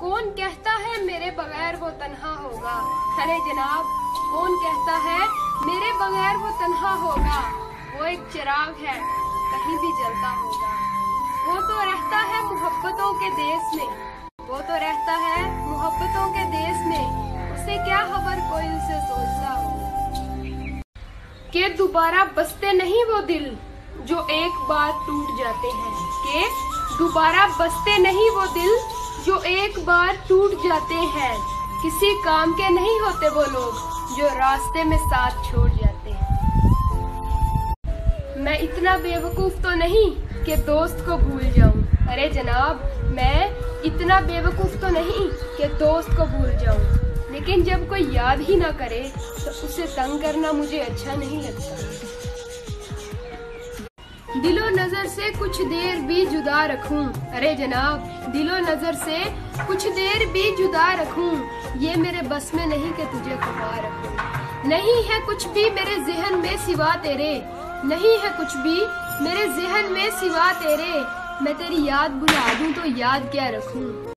कौन कहता है मेरे बगैर वो तन्हा होगा। अरे जनाब, कौन कहता है मेरे बगैर वो तन्हा होगा। वो एक चिराग है, कहीं भी जलता होगा। वो तो रहता है मोहब्बतों के देश में, वो तो रहता है मोहब्बतों के देश में। उसे क्या खबर कोई उसे सोचता हो कि दोबारा बसते नहीं वो दिल जो एक बार टूट जाते हैं। कि दोबारा बसते नहीं वो दिल जो एक बार टूट जाते हैं। किसी काम के नहीं होते वो लोग जो रास्ते में साथ छोड़ जाते हैं। मैं इतना बेवकूफ तो नहीं कि दोस्त को भूल जाऊं। अरे जनाब, मैं इतना बेवकूफ तो नहीं कि दोस्त को भूल जाऊं। लेकिन जब कोई याद ही ना करे तो उसे तंग करना मुझे अच्छा नहीं लगता। दिलो नजर से कुछ देर भी जुदा रखूं। अरे जनाब, दिलो नजर से कुछ देर भी जुदा रखूं। ये मेरे बस में नहीं कि तुझे खपा रखूं। नहीं है कुछ भी मेरे ज़हन में सिवा तेरे, नहीं है कुछ भी मेरे ज़हन में सिवा तेरे। मैं तेरी याद भुला दूं तो याद क्या रखूं।